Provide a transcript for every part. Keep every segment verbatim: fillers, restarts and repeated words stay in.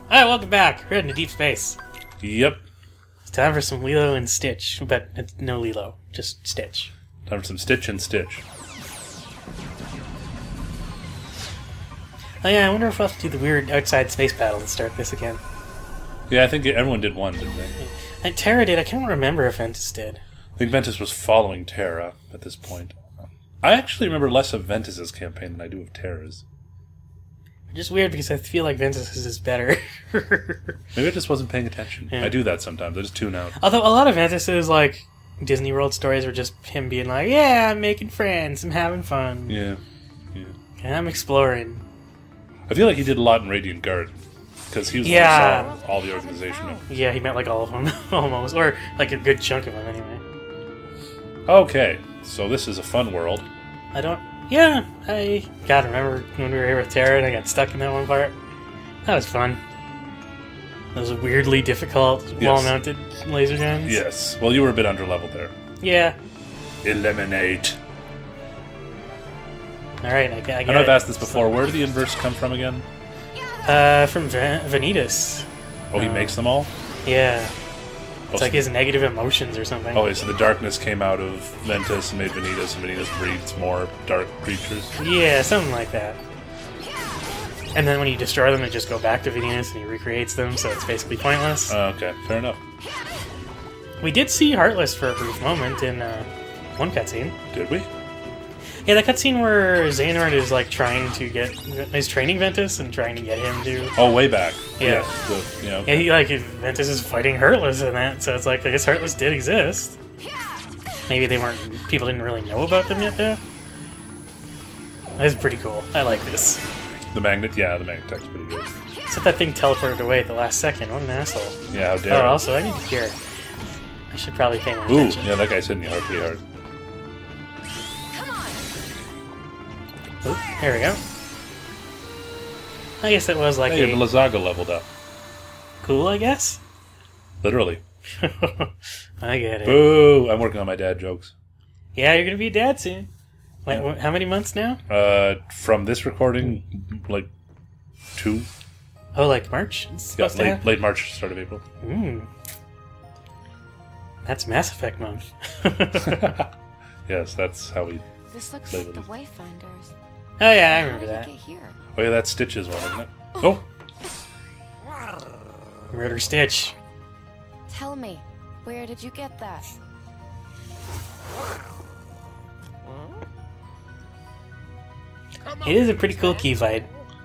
Alright, welcome back. We're heading to deep space. Yep. It's time for some Lilo and Stitch, but it's no Lilo, just Stitch. Time for some Stitch and Stitch. Oh yeah, I wonder if we'll have to do the weird outside space battle to start this again. Yeah, I think everyone did one, didn't they? And Terra did. I can't remember if Ventus did. I think Ventus was following Terra at this point. I actually remember less of Ventus's campaign than I do of Terra's. Just weird because I feel like Ventus's is better. Maybe I just wasn't paying attention. Yeah. I do that sometimes. I just tune out. Although a lot of Ventus's, like, Disney World stories were just him being like, yeah, I'm making friends, I'm having fun. Yeah. Yeah. And I'm exploring. I feel like he did a lot in Radiant Guard. Because he was Yeah. the one who saw all the organization. Yeah, he met like all of them, almost. Or like a good chunk of them, anyway. Okay, so this is a fun world. I don't... Yeah, I... God, remember when we were here with Terra and I got stuck in that one part? That was fun. Those weirdly difficult, Yes. wall-mounted laser guns. Yes. Well, you were a bit underleveled there. Yeah. Eliminate. Alright, I, I get I know I've it. asked this before. Where did the inverse come from again? Uh, from Van Vanitas. Oh, he Uh, makes them all? Yeah. Oh, It's like his negative emotions or something. Oh, wait, so the darkness came out of Ventus and made Vanitas, and Vanitas breeds more dark creatures? Yeah, something like that. And then when you destroy them, they just go back to Venus and he recreates them, so it's basically pointless. Uh, okay, fair enough. We did see Heartless for a brief moment in uh, one cutscene. Did we? Yeah, that cutscene where Xehanort is like trying to get, is training Ventus and trying to get him to. Oh, way back. Yeah. the, you know, Yeah, he, like Ventus is fighting Heartless in that, so it's like I guess Heartless did exist. Maybe they weren't. People didn't really know about them yet, though. That's pretty cool. I like this. The magnet, yeah, the magnet tech's pretty good. Except that thing teleported away at the last second. What an asshole. Yeah, how Oh, dare it. also, I need to hear. I should probably pay more Ooh, attention. yeah, that guy's hitting you hard, pretty hard. Oop, there we go. I guess it was like Hey, a the Lazaga leveled up. cool, I guess? Literally. I get it. Boo! I'm working on my dad jokes. Yeah, you're gonna be a dad soon. Wait, wh- how many months now? Uh, from this recording, like, two? Oh, like March? It's Yeah, supposed to late, happen? late March, start of April. Mm. That's Mass Effect month. Yes, that's how we... This looks Play like the with Wayfinders. Oh yeah, I How remember did that. you get here? Oh yeah, that's Stitch's one, isn't it? Oh! Murder Stitch. Tell me, where did you get that? It is a pretty cool key fight.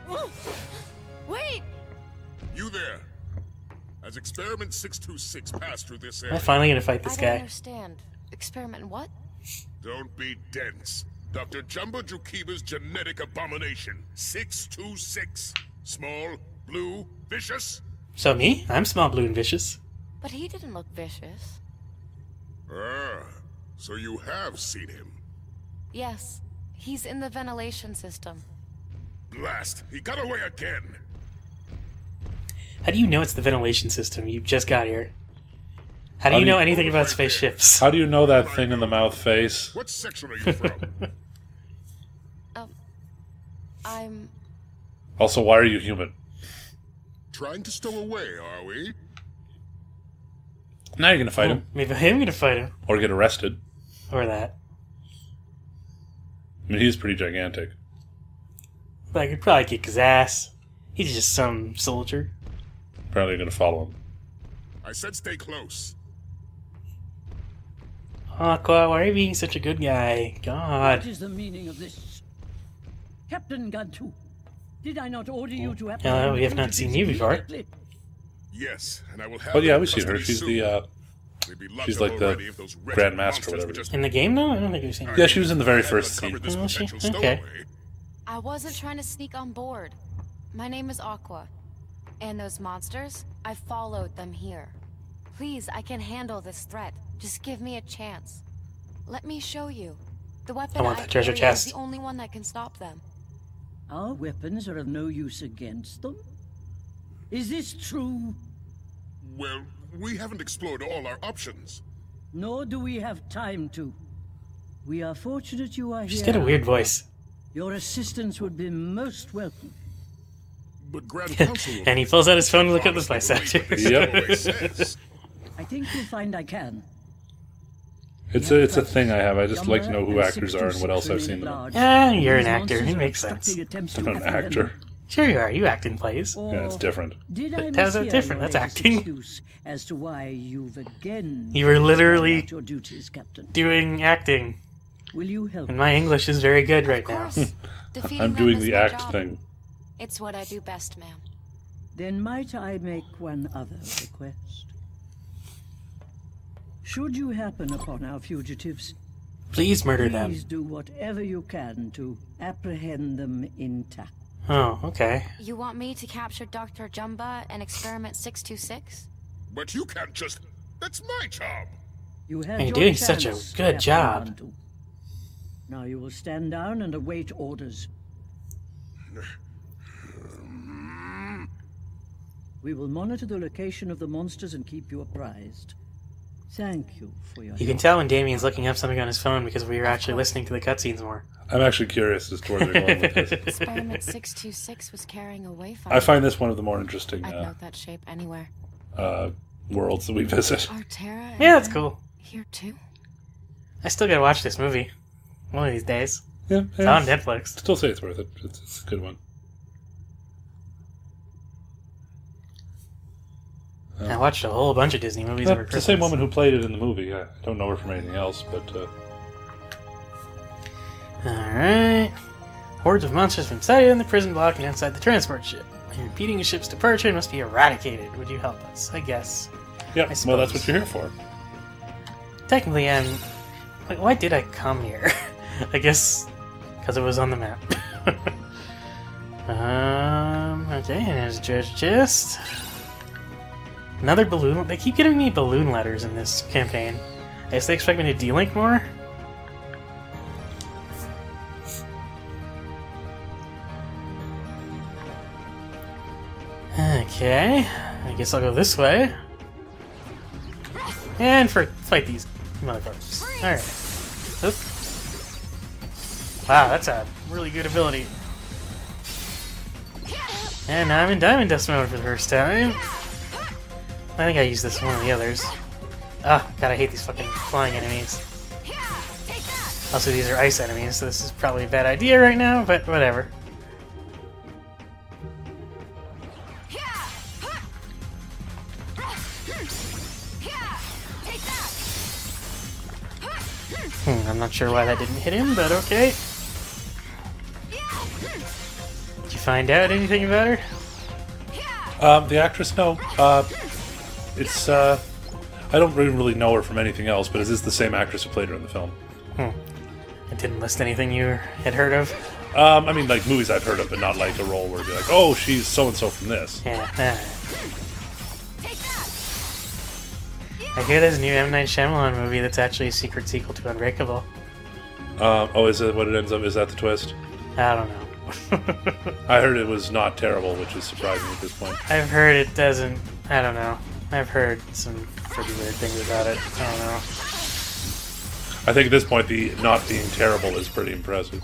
Wait! You there? As experiment six two six passed through this Am area, I finally gonna fight I this don't guy? understand. Experiment what? don't be dense. Doctor Jumbo Jukiba's genetic abomination, six two six. Small, blue, vicious. So me? I'm small, blue, and vicious. But he didn't look vicious. Ah, so you have seen him. Yes, he's in the ventilation system. Blast, he got away again. How do you know it's the ventilation system? You just got here. How do How you do know you- anything about spaceships? How do you know that thing in the mouth face? What section are you from? Um, I'm... Also, why are you human? Trying to stow away, are we? Now you're gonna fight him. Maybe I'm gonna fight him. Or get arrested. Or that. I mean, he's pretty gigantic. But I could probably kick his ass. He's just some soldier. Apparently you're gonna follow him. I said stay close. Aqua, why are you being such a good guy? What God. is the meaning of this? Captain Gantu, did I not order you to have... Uh, we have not seen you before. Yes, and I will have Oh yeah, them we've seen her. custody She's soon. the, uh... They'd be locked she's up like the already if those wretched Grand Master or monsters whatever would it is. just In the game, though? I don't think we've seen her. Yeah, she was in the very hadn't first scene. uncovered this Oh, was she? potential Okay. stowaway. I wasn't trying to sneak on board. My name is Aqua. And those monsters, I followed them here. Please, I can handle this threat. Just give me a chance. Let me show you. The weapon I want that treasure carry chest. is the only one that can stop them. Our weapons are of no use against them? Is this true? Well, we haven't explored all our options. Nor do we have time to. We are fortunate you are She's here. got a weird voice. Your assistance would be most welcome. but Grand Council will And he pulls out his phone to look up the voice actor. Yep. I think you'll find I can. It's a it's a thing I have. I just like to know who actors are and what else I've seen them in. Yeah, you're an actor. It makes sense. I'm not an actor. Sure you are. You act in plays. Yeah, it's different. Did I How's that mishear different? your That's latest acting. excuse As to why you've again You were literally carried out your duties, Captain. doing acting. Will you help? And my English is very good right Of now. course. Defeating I'm them doing is the my act job. thing. It's what I do best, ma'am. Then might I make one other request? Should you happen upon our fugitives, Please murder them. please do whatever you can to apprehend them intact. Oh, okay. You want me to capture Doctor Jumba and Experiment six two six? But you can't just... That's my job! You had You're your doing such a chance, good Captain job. Bantu. Now you will stand down and await orders. We will monitor the location of the monsters and keep you apprised. Thank you for your You can help. tell when Damien's looking up something on his phone because we were actually listening to the cutscenes more. I'm actually curious as to where they're going with this. Experiment six two six was carrying a wayfinder. I find this one of the more interesting I'd uh, note that shape anywhere. uh, worlds that we visit. Are Terra and Yeah, that's them cool. here too? I still gotta watch this movie. One of these days. Yeah, It's on yeah. Netflix. Still say it's worth it. It's, it's a good one. I watched a whole bunch of Disney movies Uh, over it's Christmas. the same woman who played it in the movie. I don't know her from anything else, but uh, Alright. Hordes of monsters from inside in the prison block and outside the transport ship. You're impeding a ship's departure and must be eradicated. Would you help us? I guess. yeah. I Well, that's suppose. what you're here for. Technically, I'm... Like, why did I come here? I guess because it was on the map. um, okay, and there's a treasure chest. Another balloon. They keep giving me balloon letters in this campaign. I guess they expect me to delink more? Okay, I guess I'll go this way. And for fight these motherfuckers. Alright. Oop. Wow, that's a really good ability. And now I'm in Diamond Dust mode for the first time. I think I used this in one of the others. Ah, God, I hate these fucking flying enemies. Also, these are ice enemies, so this is probably a bad idea right now, but whatever. Hmm, I'm not sure why that didn't hit him, but okay. Did you find out anything about her? Um, the actress, no. Uh, it's uh, I don't really, really know her from anything else, but it is the same actress who played her in the film. Hmm. It didn't list anything you had heard of? Um, I mean, like movies I've heard of, but not like a role where it'd be like, oh, she's so and so from this. Yeah. Uh. I hear there's a new M. Night Shyamalan movie that's actually a secret sequel to Unbreakable. Um, oh, is it what it ends up? Is that the twist? I don't know. I heard it was not terrible, which is surprising at this point. I've heard it doesn't... I don't know. I've heard some pretty weird things about it. I don't know. I think at this point, the not being terrible is pretty impressive.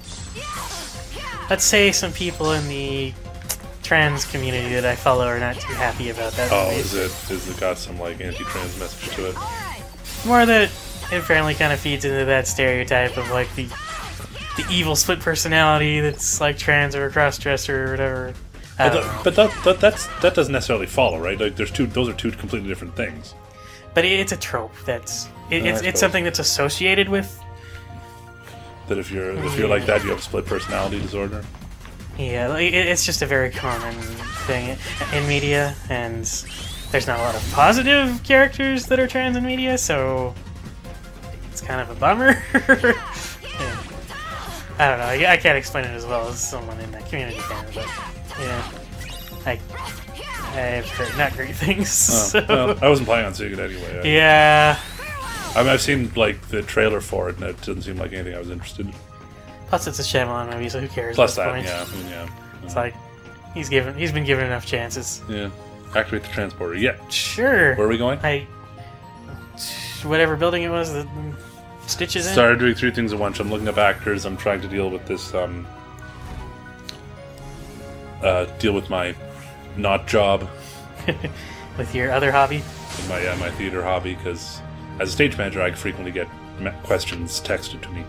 Let's say some people in the trans community that I follow are not too happy about that Oh, movie. is it? Is it got some like anti-trans message to it? More that it apparently kind of feeds into that stereotype of like the the evil split personality that's like trans or a cross-dresser or whatever. I But, don't that, know. but that, that that's that doesn't necessarily follow, right? Like, there's two; those are two completely different things. But it's a trope that's it, Yeah, I it's suppose. it's something that's associated with. That if you're if you're like that, you have a split personality disorder. Yeah, like, it, it's just a very common thing in media, and there's not a lot of positive characters that are trans in media, so it's kind of a bummer. Yeah. I don't know. I, I can't explain it as well as someone in that community can, but yeah, I I've heard not great things. Oh, so. well, I wasn't planning on seeing it anyway. I, Yeah. I mean, I've seen like the trailer for it, and it doesn't seem like anything I was interested in. Plus, it's a Shyamalan movie, so who cares? Plus at that, this point? yeah, I mean, yeah, It's like he's given he's been given enough chances. yeah. Activate the transporter. Yeah. Sure. Where are we going? I whatever building it was that Stitches in. Started doing three things at once. I'm looking up actors. I'm trying to deal with this um, uh, deal with my not job. With your other hobby? My uh, my theater hobby, because as a stage manager, I frequently get questions texted to me.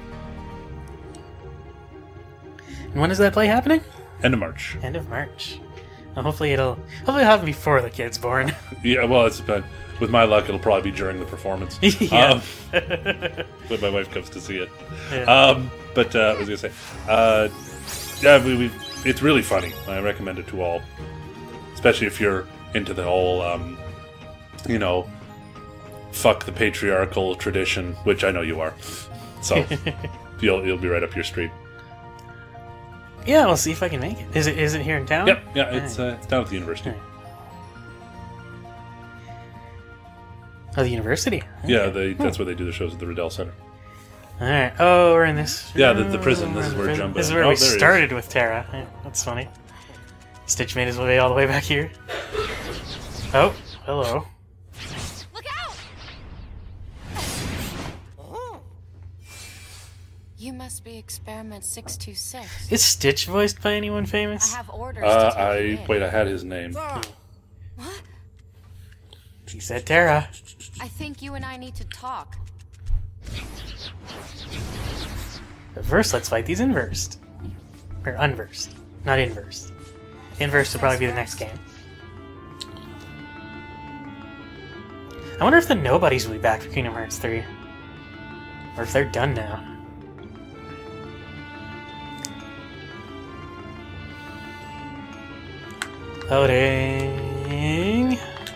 And when is that play happening? End of March. End of March. Well, hopefully it'll hopefully it'll happen before the kid's born. Yeah, well, it's but with my luck, it'll probably be during the performance. Yeah. Um, when my wife comes to see it. Yeah. Um, but uh, I was gonna say, uh, yeah, we, we it's really funny. I recommend it to all, especially if you're into the whole, um, you know, fuck the patriarchal tradition, which I know you are. So you'll you'll be right up your street. Yeah, we'll see if I can make it. Is it is it here in town? Yep, yeah, it's uh, it's down at the university. Oh, the university. Yeah, they, that's where they do the shows at the Riddell Center. All right. Oh, we're in this. Yeah, the, the prison. This is where prison. Jumbo. This is where oh, we there he started with Terra. Yeah, that's funny. Stitch made his way all the way back here. Oh, hello. Look out! You must be Experiment six two six. Is Stitch voiced by anyone I famous? have orders Uh, to take you I in. wait. I had his name. What? He said Terra. I think you and I need to talk. But first, let's fight these inversed. Or unversed. Not inversed. Inversed will probably be the next game. I wonder if the Nobodies will be back for Kingdom Hearts three. Or if they're done now. Loading.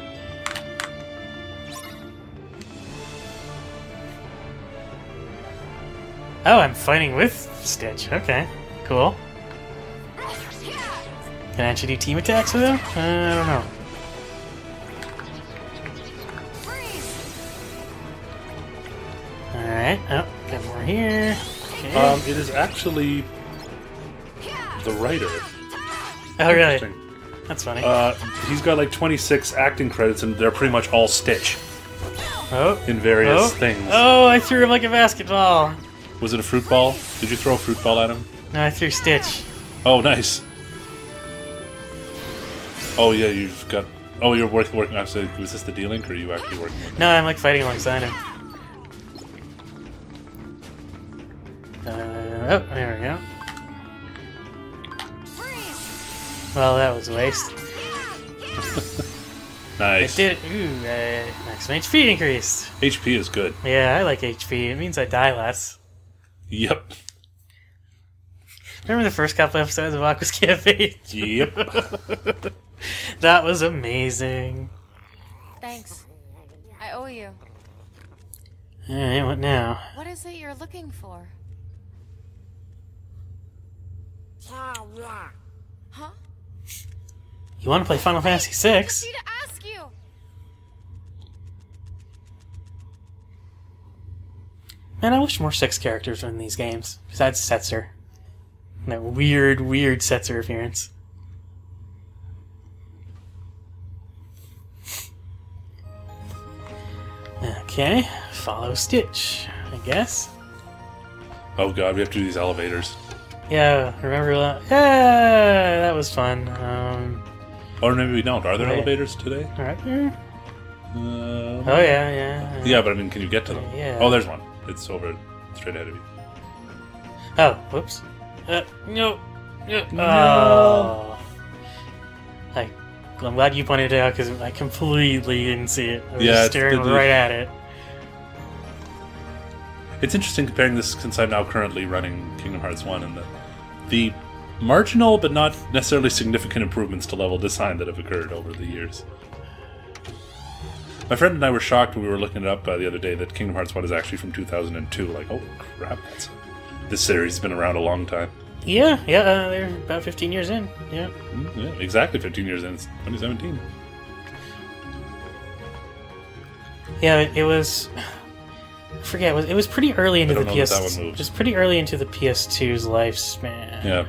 Oh, I'm fighting with Stitch. Okay, cool. Can I actually do team attacks with him? Uh, I don't know. Alright, oh, got more here. Okay. Um, it is actually the writer. Oh, really? Interesting. That's funny. Uh, he's got like twenty-six acting credits, and they're pretty much all Stitch oh. in various Oh. things. Oh, I threw him like a basketball. Was it a fruit ball? Did you throw a fruit ball at him? No, I threw Stitch. Oh, nice. Oh yeah, you've got. Oh, you're working. Working. I'm sorry, was this the D-Link, or are you actually working with him? No, I'm like fighting alongside him. Uh, oh, there we go. Well, that was a waste. Nice. I did it. Ooh, uh, maximum H P increased. H P is good. Yeah, I like H P. It means I die less. Yep. Remember the first couple episodes of Aqua's Cafe? Yep. That was amazing. Thanks. I owe you. Alright, what now? What is it you're looking for? Huh? You want to play Final Fantasy six? I need to ask you. Man, I wish more six characters were in these games. Besides Setzer. That weird, weird Setzer appearance. Okay, follow Stitch, I guess. Oh god, we have to do these elevators. Yeah, remember that? Yeah, that was fun. Um, Or maybe we don't. Are there Wait. elevators today? right there? Um, Oh, yeah, yeah. yeah, but I mean, can you get to them? Yeah. Oh, there's one. It's over straight ahead of you. Oh, whoops. Uh, no. No. No. Oh. I, I'm glad you pointed it out because I completely didn't see it. I was Yeah, it's staring the- the- right at it. It's interesting comparing this since I'm now currently running Kingdom Hearts one and the, the marginal but not necessarily significant improvements to level design that have occurred over the years. My friend and I were shocked when we were looking it up uh, the other day that Kingdom Hearts one is actually from two thousand two. Like, oh crap, that's, this series has been around a long time. Yeah, yeah, uh, they're about fifteen years in. Yeah. Mm, yeah, exactly fifteen years in. It's twenty seventeen. Yeah, it, it was. I forget. It was, it was pretty early into I the don't P know S. that that one moves. Just pretty early into the P S two's lifespan. Yeah.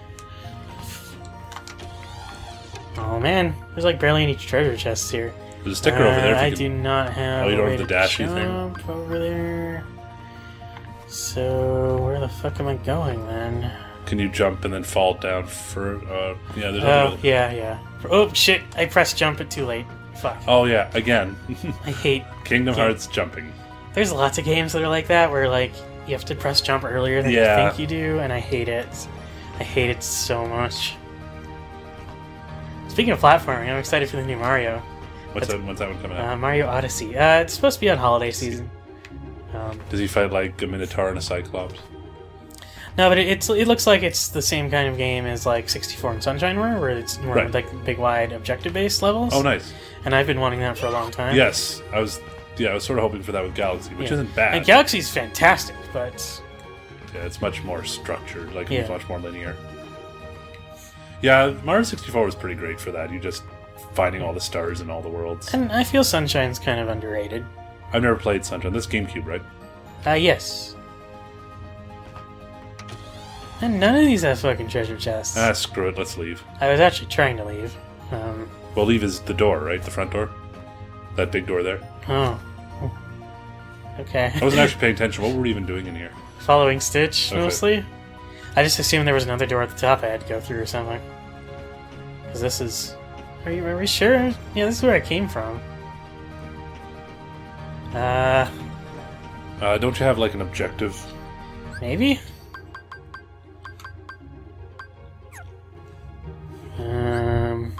Oh man, there's like barely any treasure chests here. There's a sticker over there. Uh, If you I can- do not have. Oh, you don't a have way the to dashy thing? jump over there. So where the fuck am I going then? Can you jump and then fall down for... Uh, yeah, there's Oh, other... yeah, yeah. Oh, shit. I pressed jump it too late. Fuck. Oh, yeah, again. I hate... Kingdom game. Hearts jumping. There's lots of games that are like that, where, like, you have to press jump earlier than Yeah. you think you do, and I hate it. I hate it so much. Speaking of platforming, I'm excited for the new Mario. What's That's- that, when's that one coming out? Uh, Mario Odyssey. Uh, it's supposed to be on holiday season. Um, Does he fight like a Minotaur and a Cyclops? no, but it, it's it looks like it's the same kind of game as like sixty-four and Sunshine were, where it's more Right. like big, wide, objective-based levels. Oh, nice. And I've been wanting that for a long time. Yes, I was. Yeah, I was sort of hoping for that with Galaxy, which Yeah. isn't bad. And Galaxy's fantastic, but Yeah, it's much more structured. Like Yeah. it's much more linear. Yeah, Mario sixty-four was pretty great for that. You just finding all the stars in all the worlds. and I feel Sunshine's kind of underrated. I've never played Sunshine. That's GameCube, right? Uh, yes. And none of these have fucking treasure chests. Ah, screw it. Let's leave. I was actually trying to leave. Um, Well, leave is the door, right? The front door. That big door there. oh. Okay. I wasn't actually paying attention. What were we even doing in here? Following Stitch, Okay. mostly. I just assumed there was another door at the top I had to go through or something. Because this is... Are you, are we sure? Yeah, this is where I came from. Uh, Uh, don't you have like an objective? maybe? Um...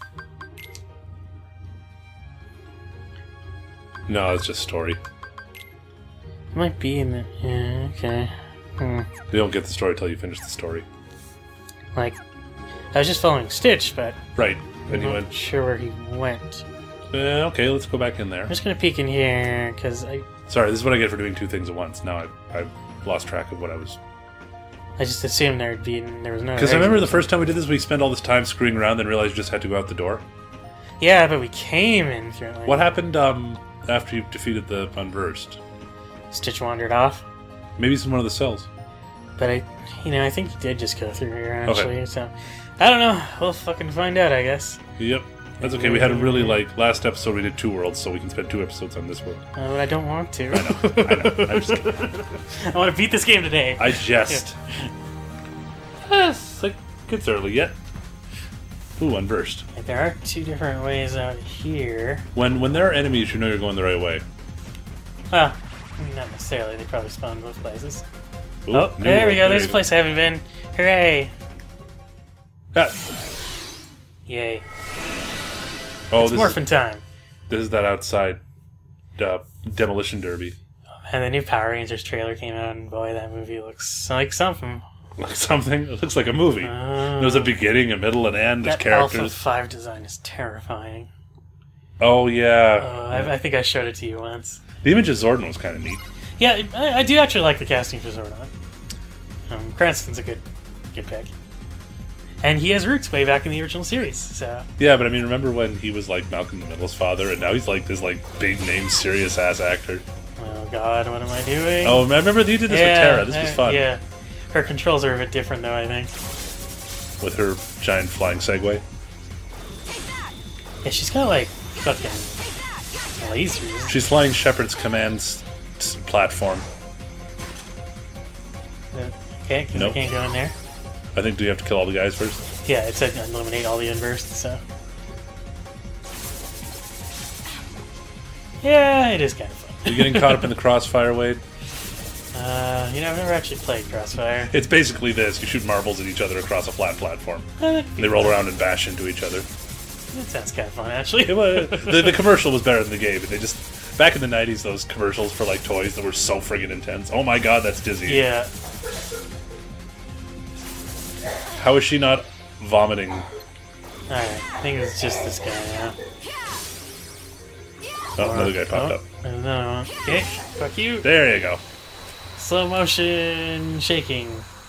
No, it's just story. It might be in the... Yeah, okay. Hmm. You don't get the story till you finish the story. Like, I was just following Stitch, but Right. Then I'm you not went. sure where he went. Uh, okay, let's go back in there. I'm just gonna peek in here, because I, Sorry, this is what I get for doing two things at once. Now I've, I've lost track of what I was. I just assumed there'd be... There was no... Because I remember the exit. first time we did this, we spent all this time screwing around, then realized you just had to go out the door. Yeah, but we came in through it. Like, What happened um, after you defeated the Unversed? Stitch wandered off. Maybe it's in one of the cells. But I, you know, I think he did just go through here, Okay. actually, so... I don't know. We'll fucking find out, I guess. Yep. That's okay. We had a really, like, last episode we did two worlds, so we can spend two episodes on this world. Uh, but I don't want to. I know. I know. I'm just kidding. I want to beat this game today. I jest. Yes, like, it's early yet. Ooh, Unversed. Like, there are two different ways out here. When when there are enemies, you know you're going the right way. Well, I mean, not necessarily. They probably spawn both places. Ooh, Oh, new there we world. go. There's you a place I haven't been. Hooray! Ah. Yay. Oh, It's this morphin' is, time. this is that outside uh, demolition derby. And the new Power Rangers trailer came out, and boy, that movie looks like something. Like something. It looks like a movie. Oh. There's a beginning, a middle, an end. There's That Alpha characters. five design is terrifying. Oh yeah. Oh, I, I think I showed it to you once. The image of Zordon was kind of neat. Yeah, I, I do actually like the casting for Zordon. Um, Cranston's a good, good pick, and he has roots way back in the original series. So Yeah, but I mean, remember when he was like Malcolm the Middle's father, and now he's like this like big name, serious ass actor. oh god, what am I doing? Oh, I remember you did this yeah, with Terra. This was uh, fun. Yeah, her controls are a bit different though. I think. With her giant flying Segway. Yeah, she's got like fucking lasers. She's flying Shepard's Command s- s- platform. Okay, because Nope. I can't go in there. I think, do you have to kill all the guys first? Yeah, it said eliminate all the unversed, so. Yeah, it is kind of fun. You getting caught up in the crossfire, Wade? Uh, you know, I've never actually played Crossfire. It's basically this. You shoot marbles at each other across a flat platform. Uh, And they roll around and bash into each other. That sounds kind of fun, actually. It was, the, the commercial was better than the game. They just... Back in the nineties, those commercials for, like, toys that were so friggin' intense. Oh my god, that's dizzying. Yeah. How is she not vomiting? Alright, I think it's just this guy now. Oh, another guy popped oh, up. There's another one. Okay, fuck you. There you go. Slow motion shaking.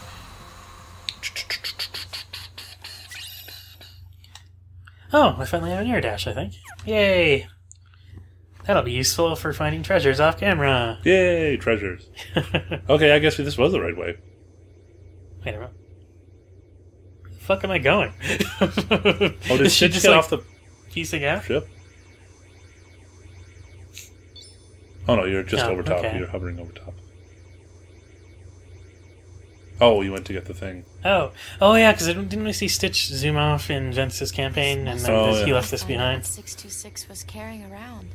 Oh, I finally have an air dash, I think. Yay! That'll be useful for finding treasures off camera. Yay, treasures. Okay, I guess this was the right way. Wait a minute. Where the fuck am I going? Oh, did Is she Stitch just get like off the piecing out? ship? Oh no, you're just Oh, over top. okay. You're hovering over top. Oh, you went to get the thing. Oh, oh yeah, because didn't we see Stitch zoom off in Ventus's campaign, and then Oh, this, yeah. he left this What behind? six two six was carrying around.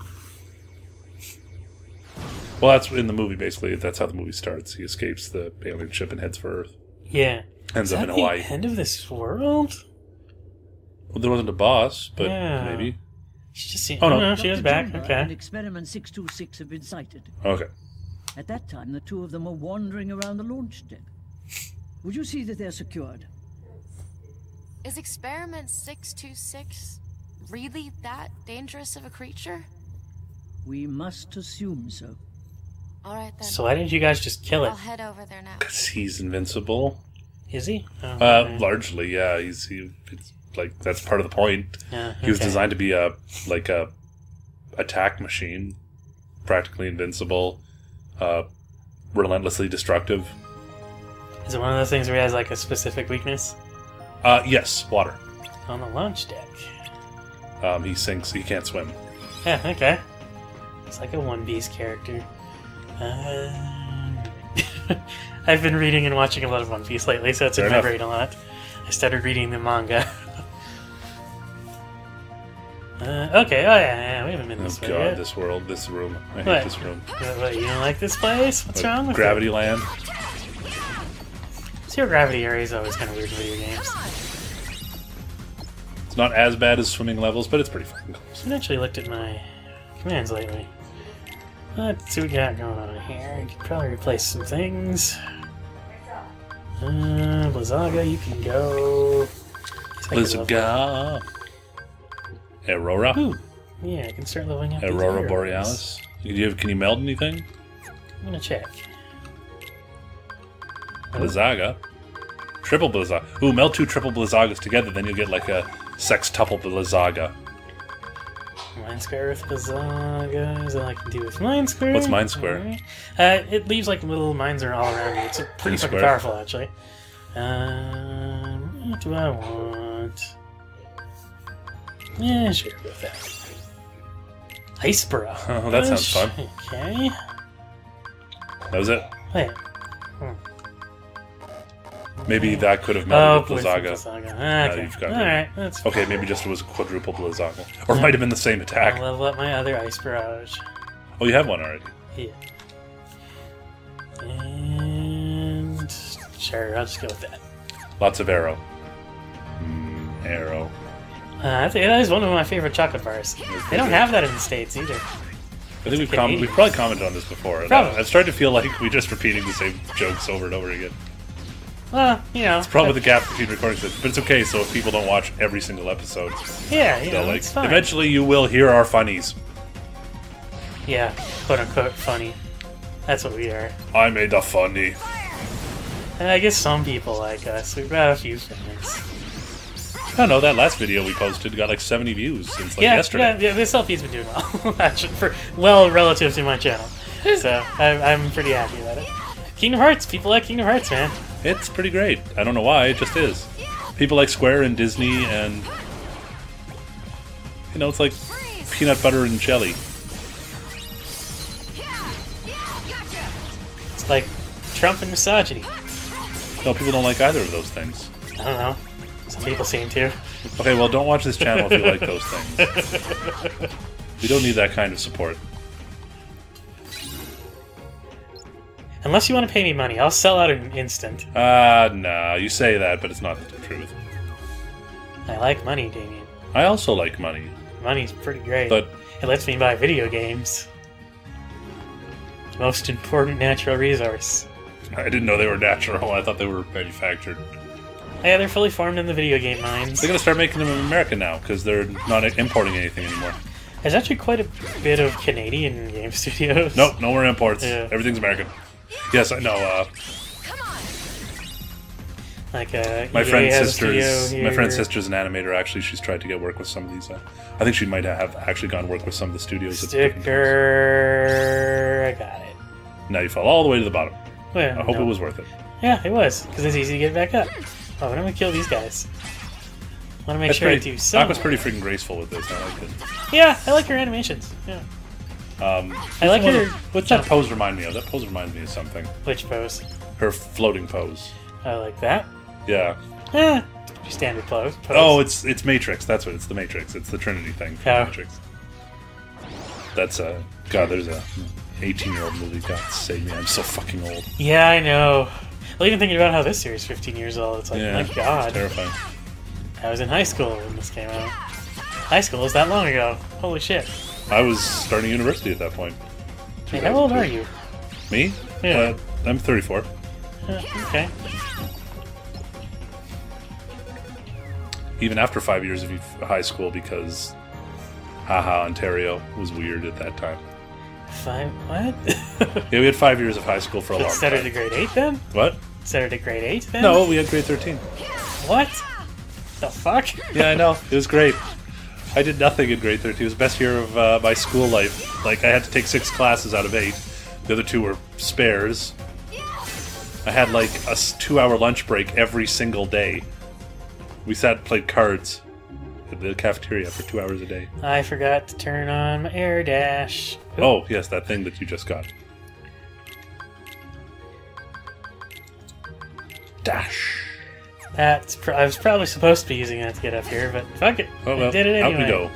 Well, that's in the movie, basically. That's how the movie starts. He escapes the alien ship and heads for Earth. Yeah. Ends Is up that in Hawaii. the end of this world? Well, there wasn't a boss, but Yeah. maybe. She just seemed, Oh, oh, no. no, she was Doctor back. Jumbo Okay. and Experiment six two six have been sighted. Okay. At that time, the two of them were wandering around the launch deck. Would you see that they're secured? Is Experiment six two six really that dangerous of a creature? We must assume so. All right then. So why didn't you guys just kill it? I'll head over there now. Because he's invincible. Is he? Oh, Uh, okay. largely, yeah. He's he, it's like that's part of the point. Yeah, He was okay. designed to be a like a attack machine, practically invincible, uh, relentlessly destructive. Is it one of those things where he has like a specific weakness? Uh, yes, water. On the launch deck. Um, he sinks. He can't swim. Yeah, okay. It's like a One Piece character. Um, I've been reading and watching a lot of One Piece lately, so it's in Fair my enough. brain a lot. I started reading the manga. uh, okay, oh yeah, yeah, we haven't been Oh this way god, yet. this world, this room. I hate What? this room. What, what, you don't like this place? What's Like, wrong with Gravity it? Land. Zero gravity area is always kind of weird in video games. It's not as bad as swimming levels, but it's pretty fucking I close. haven't actually looked at my commands lately. Let's see what we got going on here. I could probably replace some things. Uh, Blizzaga, you can go. Guess I could level up. Blizzaga. Aurora. Ooh, yeah, I can start leveling up. these Aurora heroes. Borealis. Can you, can you meld anything? I'm gonna check. Blizzaga. Triple Blizzaga. Ooh, meld two triple Blizzagas together, then you'll get like a sextuple Blizzaga. Mind Square with Blizzaga. Is that I can do with Mind Square? What's Mind Square? Alright. Uh, it leaves like little mines are all around you. It's pretty Mind fucking Square. powerful, actually. Um, what do I want? Yeah, sure, go with that. Ice Bro. Oh, that sounds fun. Okay. That was it. Wait. Maybe that could have Oh, melded please, Blizzaga. Blizzaga. Okay. you've got it. Alright, that's fine. Okay, maybe just it was a quadruple Blizzaga. Or it might have been the same attack. I'll level up my other Ice Barrage. Oh, you have one already. Yeah. And sure, I'll just go with that. Lots of arrow. Mm, arrow. Uh, I think that is one of my favorite chocolate bars. They don't have that in the States either. I think we've, com- Canadian. we've probably commented on this before. and Probably. I- I'm starting to feel like we're just repeating the same jokes over and over again. Well, you know. Probably the gap between recordings, but it's okay. So if people don't watch every single episode, Yeah, you they'll know, like. it's fine. Eventually, you will hear our funnies. Yeah, quote unquote funny. That's what we are. I made the funny. And I guess some people like us. We've got a few fans. I don't know. That last video we posted got like seventy views since like yeah, yesterday. yeah, yeah, this selfie's been doing well. Actually, for well relative to my channel. So I'm, I'm pretty happy about it. Kingdom Hearts, people like Kingdom Hearts, man. It's pretty great. I don't know why. It just is. People like Square and Disney and you know, it's like peanut butter and jelly. It's like Trump and misogyny. No, people don't like either of those things. I don't know. Some people seem to. Okay, well, don't watch this channel if you like those things. We don't need that kind of support. Unless you want to pay me money, I'll sell out in an instant. Ah, uh, nah, you say that, but it's not the truth. I like money, Damien. I also like money, Money's pretty great. but It lets me buy video games. The most important natural resource. I didn't know they were natural. I thought they were manufactured. Yeah, they're fully formed in the video game mines. They're gonna start making them in America now because they're not importing anything anymore. There's actually quite a bit of Canadian game studios. Nope, no more imports. Yeah. Everything's American. Yes, I know. Uh, Like uh, my E A friend's has a sister studio is here. my friend's sister's an animator. Actually, she's tried to get work with some of these. Uh, I think she might have actually gone work with some of the studios. at different times. Sticker. I got it. Now you fall all the way to the bottom. Well, I hope no. it was worth it. Yeah, it was because it's easy to get back up. Oh, I'm gonna kill these guys. I want to make That's sure pretty, I do some. Aqua's pretty freaking graceful with this. I like it. Yeah, I like her animations. Yeah. Um, I like what's her. that- What's that pose remind me of? That pose reminds me of something. Which pose? Her floating pose. I like that. Yeah. Eh, standard pose. pose. Oh, it's it's Matrix. That's what it's the Matrix. It's the Trinity thing from Oh. Matrix. That's a God. There's a eighteen-year-old movie. God save me, I'm so fucking old. Yeah, I know. Well, even thinking about how this series is fifteen years old, it's like, Yeah, my God. it's terrifying. I was in high school when this came out. High school is that long ago. Holy shit. I was starting university at that point. Hey, how old are you? Me? Yeah. Uh, I'm thirty-four. Uh, okay. Even after five years of high school, because haha, Ontario was weird at that time. Five? What? Yeah, we had five years of high school for a long Instead of time. to grade eight then? What? Instead of to grade eight then? No, we had grade thirteen. What? The fuck? Yeah, I know. It was great. I did nothing in grade thirteen. It was the best year of uh, my school life. Like, I had to take six classes out of eight. The other two were spares. I had, like, a s- two-hour lunch break every single day. We sat and played cards at the cafeteria for two hours a day. I forgot to turn on my air dash. Oop. Oh, yes, that thing that you just got. Dash. That's pr- I was probably supposed to be using that to get up here, but fuck it. Oh, I well, did it out anyway. we go.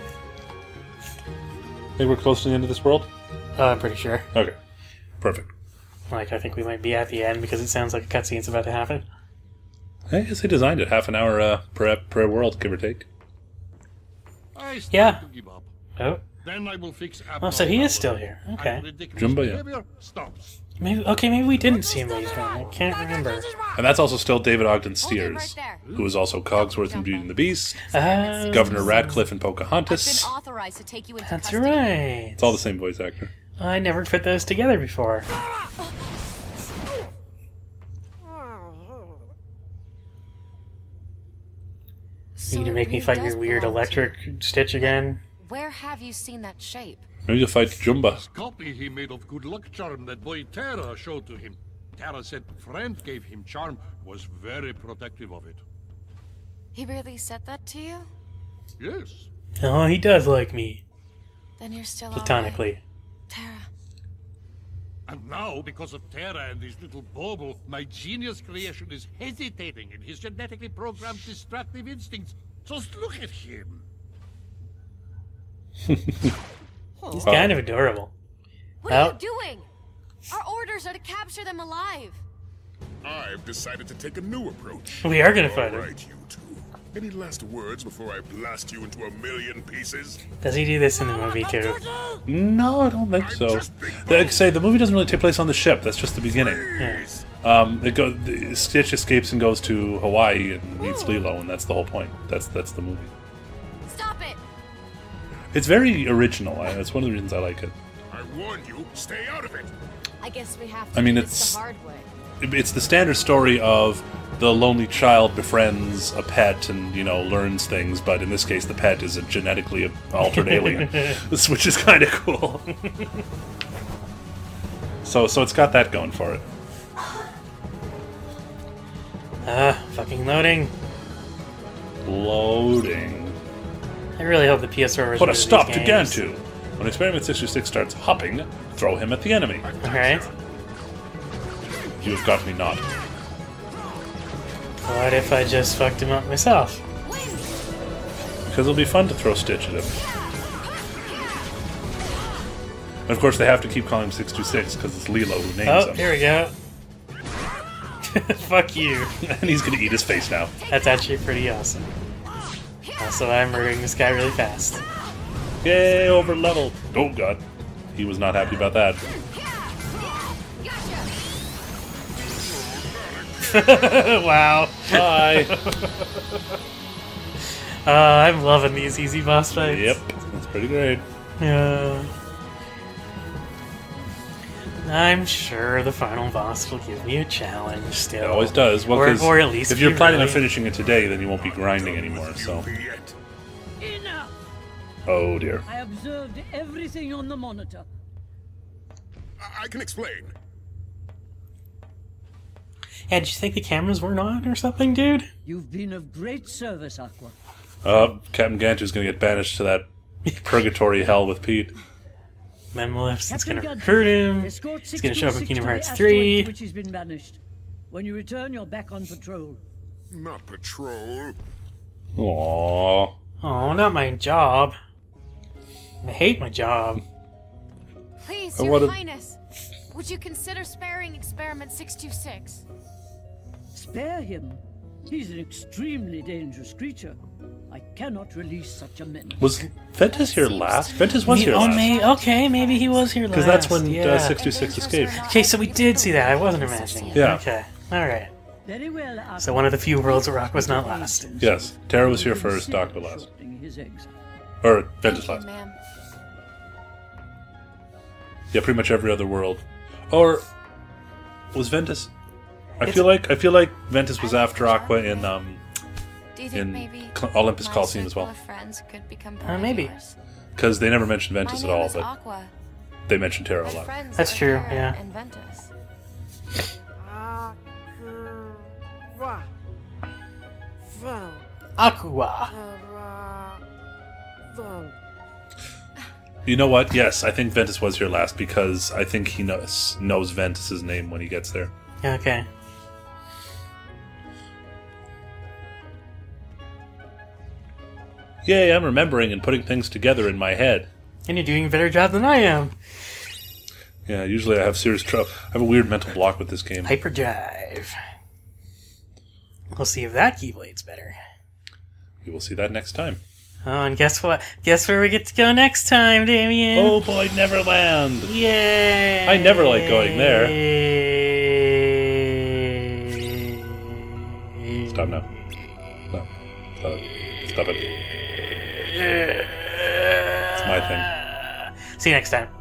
Think we're close to the end of this world? Oh, I'm pretty sure. Okay. Perfect. Like, I think we might be at the end because it sounds like a cutscene's about to happen. I guess they designed it. Half an hour uh, per, per world, give or take. I start Yeah. to give up. Oh, Then I will fix oh, so he is still here. Okay. Jumbo, yeah. behavior stops. Maybe. Okay, maybe we didn't see him when he was gone. I can't remember. And that's also still David Ogden Hold it right Steers, there. who was also Cogsworth in Beauty and the Beast, Uh, Governor Radcliffe in I've been Pocahontas. authorized to take you into That's custody. right. It's all the same voice actor. I never put those together before. You need to make me fight your weird electric Stitch again. Where have you seen that shape? Maybe you'll fight Jumba. Copy he made of good luck charm that boy Tara showed to him. Tara said friend gave him charm, was very protective of it. He really said that to you? Yes. Oh, he does like me. Then you're still all right. Platonically. Tara. And now, because of Tara and his little Bobo, my genius creation is hesitating in his genetically programmed destructive instincts. Just look at him. He's kind of adorable. What Oh. are you doing? Our orders are to capture them alive. I've decided to take a new approach. We are gonna All fight him. right, you two. Any last words before I blast you into a million pieces? Does he do this in the movie too? No, I don't think so. Like I say, the movie doesn't really take place on the ship. That's just the beginning. Yeah. Um, it go, the, Stitch escapes and goes to Hawaii and meets Lilo, and that's the whole point. That's that's the movie. Stop it! It's very original. I, that's one of the reasons I like it. I warn you, stay out of it. I guess we have to I mean, do it's- this the hard way. It- It's the standard story of the lonely child befriends a pet and, you know, learns things, but in this case, the pet is a genetically altered alien, which is kind of cool. so, so it's got that going for it. Ah, fucking loading. Loading. I really hope the P S four version Put a of these stop to games- Gantu. When Experiment sixty-six starts hopping, throw him at the enemy. Alright. You have got me not. What if I just fucked him up myself? Because it'll be fun to throw Stitch at him. And of course, they have to keep calling him six two six because it's Lilo who names Oh, him. here we go. Fuck you. And he's gonna eat his face now. That's actually pretty awesome. Also, I'm murdering this guy really fast. Yay, over level. Oh god. He was not happy about that. Wow. Bye. Uh, I'm loving these easy boss fights. Yep, that's pretty great. Yeah. I'm sure the final boss will give me a challenge still. It always does. Well, Or- 'cause or at least if you're be planning on really- finishing it today, then you won't be grinding anymore. So, Yet. Enough! oh dear. I observed everything on the monitor. I, I can explain. Yeah, did you think the cameras weren't on or something, dude? You've been of great service, Aqua. Uh, Captain Gantu's gonna get banished to that purgatory hell with Pete. Memlifts. It's Captain gonna Gunter, recruit him. escort He's gonna show up in six two six Kingdom to the Hearts asteroid three. to which he's been banished. When you return, you're back on patrol. Not patrol. Aww. Oh, not my job. I hate my job. Please, I Your wanna- Highness, would you consider sparing Experiment six two six? Spare him. He's an extremely dangerous creature. I cannot release such a menace. Was Ventus here last? Ventus was here oh, last. may, okay, maybe he was here last. Because that's when yeah. uh, six two six escaped. Okay, so we did see that. I wasn't imagining it. Yeah. Okay. Alright. Very well, Aqua. So one of the few worlds where Aqua's not last. Yes. Terra was here first, Aqua last. Shortening his exile. Or Ventus Thank you, last. ma'am. Yeah, pretty much every other world. Or was Ventus? I It's- feel like I feel like Ventus was after Aqua in um Do you think in maybe Cl- Olympus my Coliseum as circle well, of friends could become Uh, part of maybe. yours? because they never mentioned My Ventus at name all, is but Aqua. they mentioned Terra a My lot. friends That's are true, Terra yeah. and Ventus. Aqua. You know what? Yes, I think Ventus was here last because I think he knows knows Ventus's name when he gets there. Okay. Yay! I'm remembering and putting things together in my head. And you're doing a better job than I am. Yeah, usually I have serious trouble. I have a weird mental block with this game. Hyperdrive. We'll see if that Keyblade's better. We will see that next time. Oh, and guess what? Guess where we get to go next time, Damien? Oh boy, Neverland! Yay! I never like going there. Stop now. No. Stop it. Stop it. It's my thing. See you next time.